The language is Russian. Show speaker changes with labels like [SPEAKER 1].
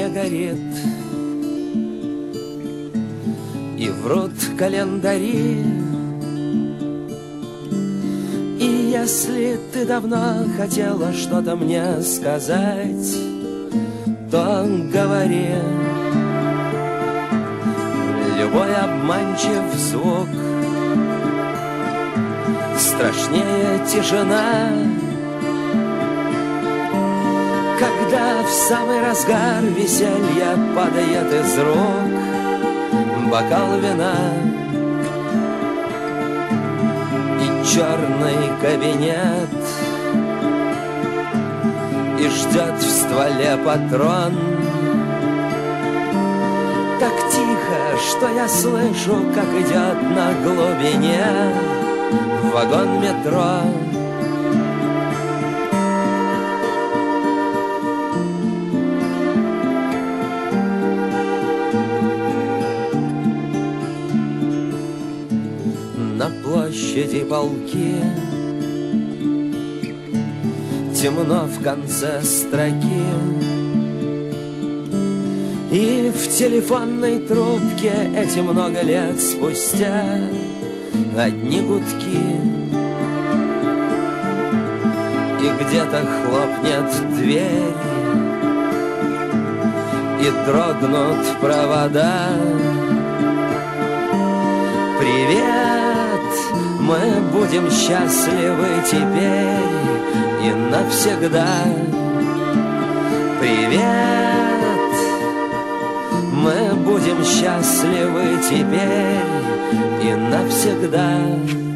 [SPEAKER 1] не горит, и врут календари. И если ты давно хотела что-то мне сказать, то говори. Любой обманчив звук страшнее тишина, когда в самый разгар веселья падает из рук бокал вина. И черный кабинет, и ждет в стволе патрон. Так тихо, что я слышу, как идет на глубине вагон метро. На площади полки, темно в конце строки, и в телефонной трубке эти много лет спустя одни гудки. И где-то хлопнет дверь, и дрогнут провода. Привет, мы будем счастливы теперь и навсегда. Привет, мы будем счастливы теперь и навсегда.